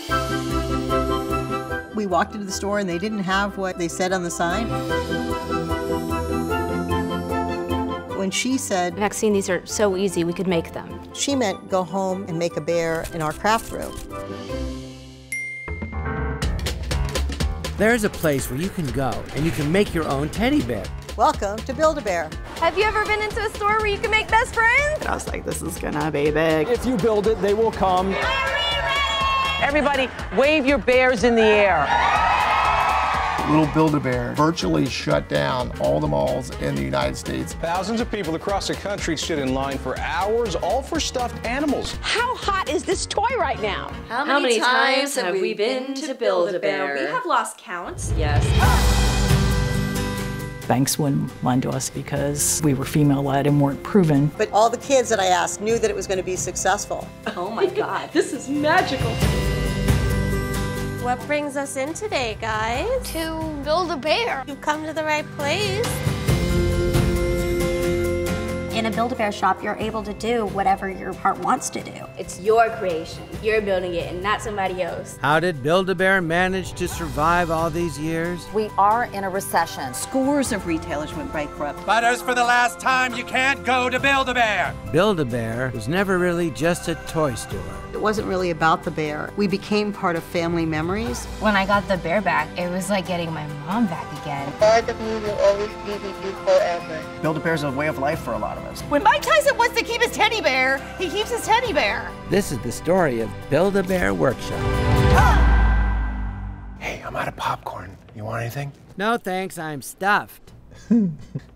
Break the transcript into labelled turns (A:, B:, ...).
A: We walked into the store and they didn't have what they said on the sign. When she said,
B: Maxine, these are so easy, we could make them.
A: She meant go home and make a bear in our craft room.
C: There's a place where you can go and you can make your own teddy bear.
A: Welcome to Build-A-Bear.
D: Have you ever been into a store where you can make best friends?
E: And I was like, this is gonna be big.
F: If you build it, they will come.
G: Everybody, wave your bears in the air.
H: Little Build-A-Bear virtually shut down all the malls in the United States.
I: Thousands of people across the country stood in line for hours, all for stuffed animals.
D: How hot is this toy right now?
B: How many times have we been to Build-A-Bear?
J: We have lost count.
B: Yes.
E: Banks wouldn't lend to us because we were female-led and weren't proven.
A: But all the kids that I asked knew that it was going to be successful.
J: Oh my God, this is magical.
D: What brings us in today, guys?
K: To build a bear.
D: You've come to the right place.
L: In a Build-A-Bear shop, you're able to do whatever your heart wants to do.
B: It's your creation. You're building it and not somebody else.
C: How did Build-A-Bear manage to survive all these years?
M: We are in a recession.
J: Scores of retailers went bankrupt.
N: But as for the last time, you can't go to Build-A-Bear.
C: Build-A-Bear was never really just a toy store.
A: It wasn't really about the bear. We became part of family memories.
B: When I got the bear back, it was like getting my mom back again.
K: Part of me will always be with you forever.
F: Build-A-Bear is a way of life for a lot of us.
J: When Mike Tyson wants to keep his teddy bear, he keeps his teddy bear.
C: This is the story of Build-A-Bear Workshop.
H: Hey, I'm out of popcorn. You want anything?
C: No thanks, I'm stuffed.